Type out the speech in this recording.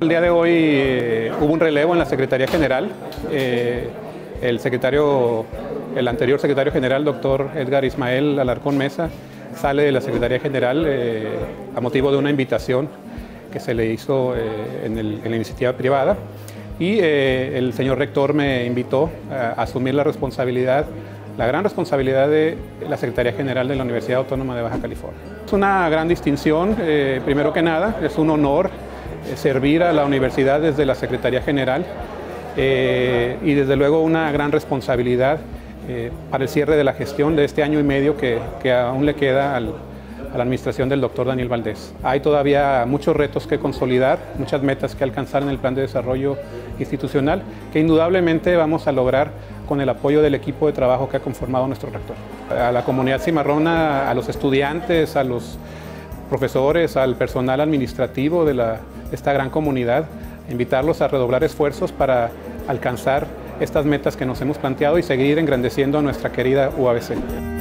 El día de hoy hubo un relevo en la Secretaría General. El anterior secretario general, doctor Edgar Ismael Alarcón Mesa, sale de la Secretaría General a motivo de una invitación que se le hizo en la iniciativa privada. Y el señor rector me invitó a asumir la gran responsabilidad de la Secretaría General de la Universidad Autónoma de Baja California. Es una gran distinción, primero que nada, es un honor servir a la universidad desde la Secretaría General y desde luego una gran responsabilidad para el cierre de la gestión de este año y medio que aún le queda a la administración del doctor Daniel Valdés. Hay todavía muchos retos que consolidar, muchas metas que alcanzar en el plan de desarrollo institucional, que indudablemente vamos a lograr con el apoyo del equipo de trabajo que ha conformado nuestro rector. A la comunidad cimarrona, a los estudiantes, a los profesores, al personal administrativo de esta gran comunidad, invitarlos a redoblar esfuerzos para alcanzar estas metas que nos hemos planteado y seguir engrandeciendo a nuestra querida UABC.